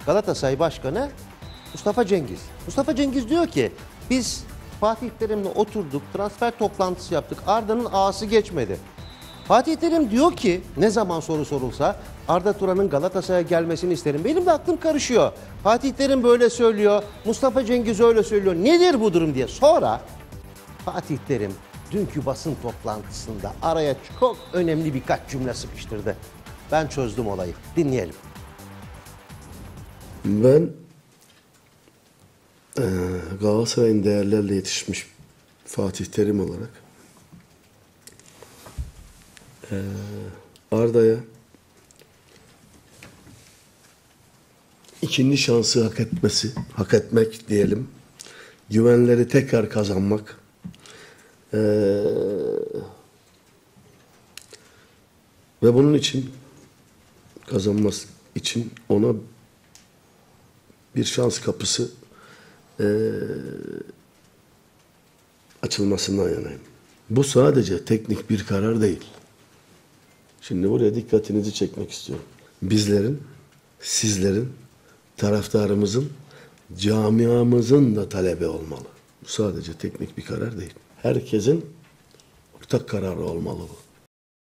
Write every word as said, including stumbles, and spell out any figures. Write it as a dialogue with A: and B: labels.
A: Galatasaray Başkanı Mustafa Cengiz. Mustafa Cengiz diyor ki biz Fatih Terim'le oturduk, transfer toplantısı yaptık. Arda'nın ağası geçmedi. Fatih Terim diyor ki ne zaman soru sorulsa Arda Turan'ın Galatasaray'a gelmesini isterim. Benim de aklım karışıyor. Fatih Terim böyle söylüyor, Mustafa Cengiz öyle söylüyor. Nedir bu durum diye. Sonra Fatih Terim dünkü basın toplantısında araya çok önemli birkaç cümle sıkıştırdı. Ben çözdüm olayı. Dinleyelim.
B: Ben e, Galatasaray'ın değerlerle yetişmiş Fatih Terim olarak e, Arda'ya ikinci şansı hak etmesi, hak etmek diyelim, güvenleri tekrar kazanmak, e, ve bunun için kazanması için ona bir şans kapısı e, açılmasından yanayım. Bu sadece teknik bir karar değil. Şimdi buraya dikkatinizi çekmek istiyorum. Bizlerin, sizlerin, taraftarımızın, camiamızın da talebi olmalı. Bu sadece teknik bir karar değil. Herkesin ortak kararı olmalı bu.